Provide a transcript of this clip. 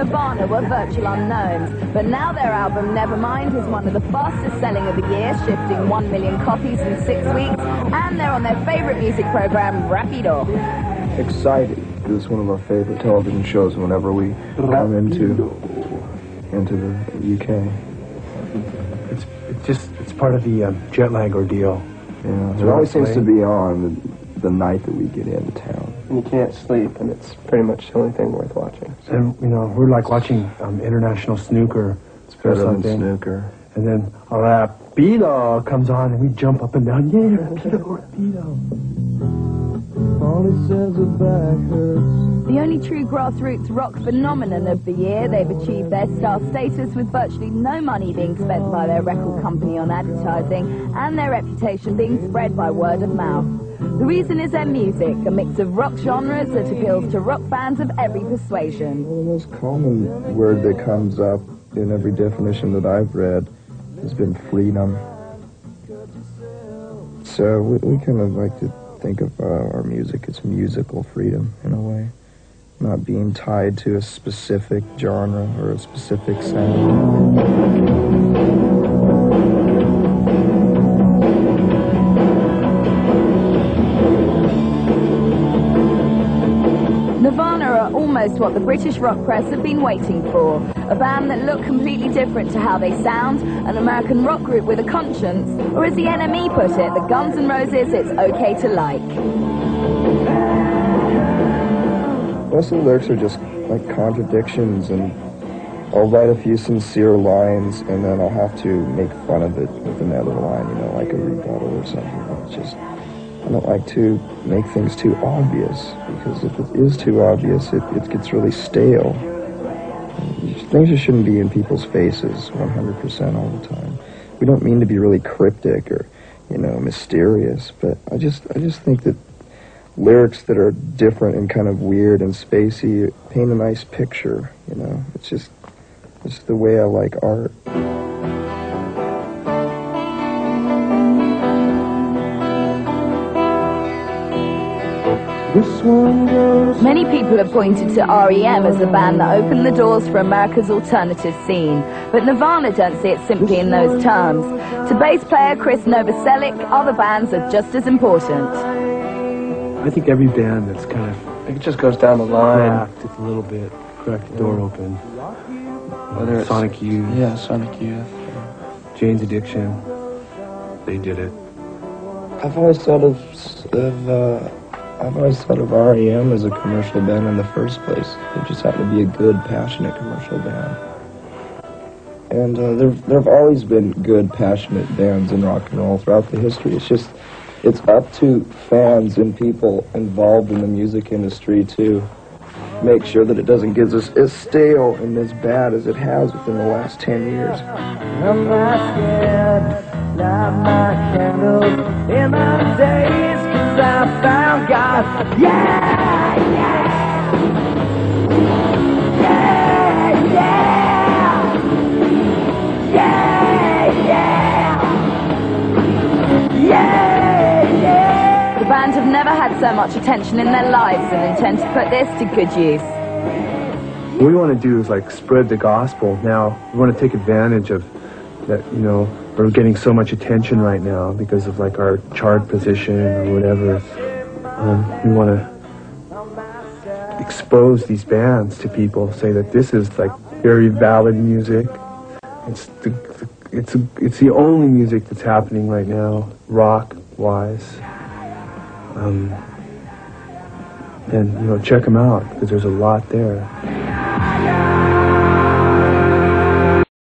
Nirvana were virtual unknowns, but now their album Nevermind is one of the fastest selling of the year, shifting 1 million copies in 6 weeks, and they're on their favorite music program, Rapido. Excited. It's one of our favorite television shows whenever we come into the UK. It's part of the jet lag ordeal. Yeah, it always seems to be on the night that we get into town. And you can't sleep, and it's pretty much the only thing worth watching. So. And, you know, we're like watching international snooker. It's better than snooker. And then Rapido comes on, and we jump up and down. Yeah, Rapido, Rapido. All he says back hurts. The only true grassroots rock phenomenon of the year, they've achieved their star status with virtually no money being spent by their record company on advertising and their reputation being spread by word of mouth. The reason is their music, a mix of rock genres that appeals to rock fans of every persuasion. Well, the most common word that comes up in every definition that I've read has been freedom. So we kind of like to think of our music as musical freedom in a way, not being tied to a specific genre or a specific sound. Nirvana are almost what the British rock press have been waiting for. A band that look completely different to how they sound, an American rock group with a conscience, or as the NME put it, the Guns N' Roses it's okay to like. Most of the lyrics are just like contradictions, and I'll write a few sincere lines and then I'll have to make fun of it with another line, you know, like a rebuttal or something. It's just, I don't like to make things too obvious, because if it is too obvious, it gets really stale. Things just shouldn't be in people's faces 100% all the time. We don't mean to be really cryptic or, you know, mysterious, but I just think that lyrics that are different and kind of weird and spacey paint a nice picture, you know. It's the way I like art. Many people have pointed to R.E.M. as the band that opened the doors for America's alternative scene, but Nirvana don't see it simply in those terms. To bass player Chris Novoselic, other bands are just as important. I think every band that's kind of... It just goes down the line. Cracked it a little bit, cracked the door open. Whether it's Sonic Youth. Yeah, Sonic Youth. Jane's Addiction. They did it. I've always thought of R.E.M. as a commercial band in the first place. They just happen to be a good, passionate commercial band. And there have always been good, passionate bands in rock and roll throughout the history. It's up to fans and people involved in the music industry to make sure that it doesn't get as stale and as bad as it has within the last 10 years. I'm not scared, light my candles in the days, 'cause I found God. Yeah, yeah, yeah, yeah, yeah, yeah, yeah, yeah. The band have never had so much attention in their lives and intend to put this to good use. What we want to do is like spread the gospel. Now we want to take advantage of that, you know, we're getting so much attention right now because of like our chart position or whatever. We want to expose these bands to people, say that this is like very valid music. It's the only music that's happening right now, rock-wise. And, you know, check them out, because there's a lot there.